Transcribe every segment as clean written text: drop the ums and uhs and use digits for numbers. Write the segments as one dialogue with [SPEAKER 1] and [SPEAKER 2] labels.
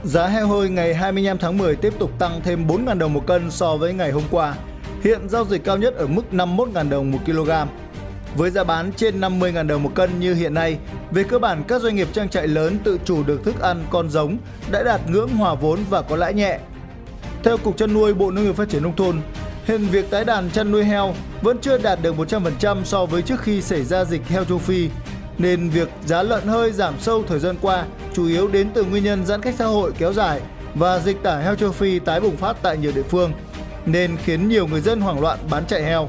[SPEAKER 1] Giá heo hơi ngày 25 tháng 10 tiếp tục tăng thêm 4.000 đồng một cân so với ngày hôm qua. Hiện giao dịch cao nhất ở mức 51.000 đồng một kg. Với giá bán trên 50.000 đồng một cân như hiện nay, về cơ bản các doanh nghiệp trang trại lớn tự chủ được thức ăn con giống đã đạt ngưỡng hòa vốn và có lãi nhẹ. Theo Cục Chăn nuôi Bộ Nông nghiệp Phát triển Nông thôn, hiện việc tái đàn chăn nuôi heo vẫn chưa đạt được 100% so với trước khi xảy ra dịch heo châu Phi, nên việc giá lợn hơi giảm sâu thời gian qua chủ yếu đến từ nguyên nhân giãn cách xã hội kéo dài và dịch tả heo châu Phi tái bùng phát tại nhiều địa phương, nên khiến nhiều người dân hoảng loạn bán chạy heo.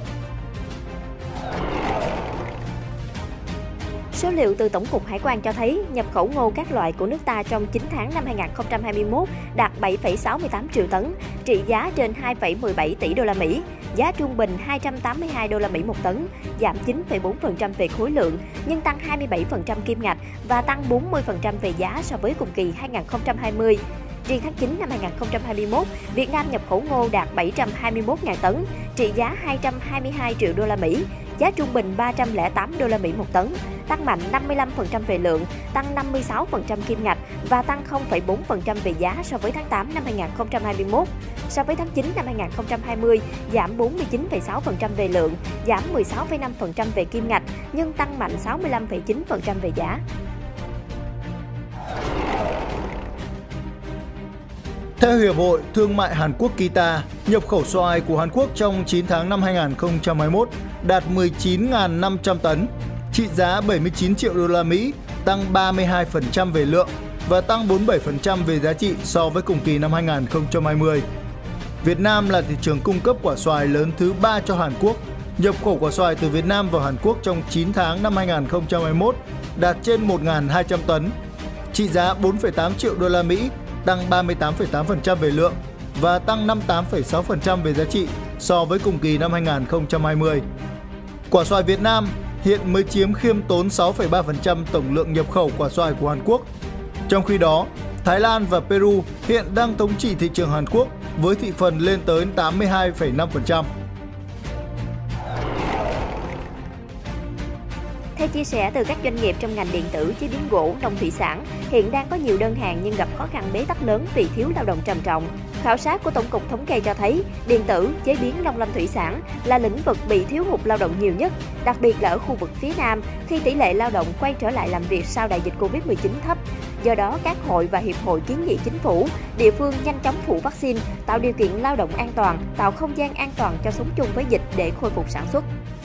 [SPEAKER 2] Số liệu từ Tổng cục Hải quan cho thấy nhập khẩu ngô các loại của nước ta trong 9 tháng năm 2021 đạt 7,68 triệu tấn, trị giá trên 2,17 tỷ đô la Mỹ, giá trung bình 282 đô la Mỹ một tấn, giảm 9,4% về khối lượng nhưng tăng 27% kim ngạch và tăng 40% về giá so với cùng kỳ 2020. Riêng tháng 9 năm 2021, Việt Nam nhập khẩu ngô đạt 721.000 tấn, trị giá 222 triệu đô la Mỹ, giá trung bình 308 đô la Mỹ một tấn, tăng mạnh 55% về lượng, tăng 56% kim ngạch và tăng 0,4% về giá so với tháng 8 năm 2021. So với tháng 9 năm 2020, giảm 49,6% về lượng, giảm 16,5% về kim ngạch nhưng tăng mạnh 65,9% về giá.
[SPEAKER 1] Theo Hiệp hội Thương mại Hàn Quốc KITA, nhập khẩu xoài của Hàn Quốc trong 9 tháng năm 2021 đạt 19.500 tấn, trị giá 79 triệu đô la Mỹ, tăng 32% về lượng và tăng 47% về giá trị so với cùng kỳ năm 2020. Việt Nam là thị trường cung cấp quả xoài lớn thứ 3 cho Hàn Quốc. Nhập khẩu quả xoài từ Việt Nam vào Hàn Quốc trong 9 tháng năm 2021 đạt trên 1.200 tấn, trị giá 4,8 triệu đô la Mỹ, tăng 38,8% về lượng và tăng 58,6% về giá trị so với cùng kỳ năm 2020. Quả xoài Việt Nam hiện mới chiếm khiêm tốn 6,3% tổng lượng nhập khẩu quả xoài của Hàn Quốc. Trong khi đó, Thái Lan và Peru hiện đang thống trị thị trường Hàn Quốc với thị phần lên tới 82,5%.
[SPEAKER 2] Theo chia sẻ từ các doanh nghiệp trong ngành điện tử, chế biến gỗ, nông thủy sản, hiện đang có nhiều đơn hàng nhưng gặp khó khăn bế tắc lớn vì thiếu lao động trầm trọng. Khảo sát của Tổng cục Thống kê cho thấy, điện tử, chế biến nông lâm thủy sản là lĩnh vực bị thiếu hụt lao động nhiều nhất, đặc biệt là ở khu vực phía Nam, khi tỷ lệ lao động quay trở lại làm việc sau đại dịch Covid-19 thấp. Do đó, các hội và hiệp hội kiến nghị chính phủ, địa phương nhanh chóng phủ vaccine, tạo điều kiện lao động an toàn, tạo không gian an toàn cho sống chung với dịch để khôi phục sản xuất.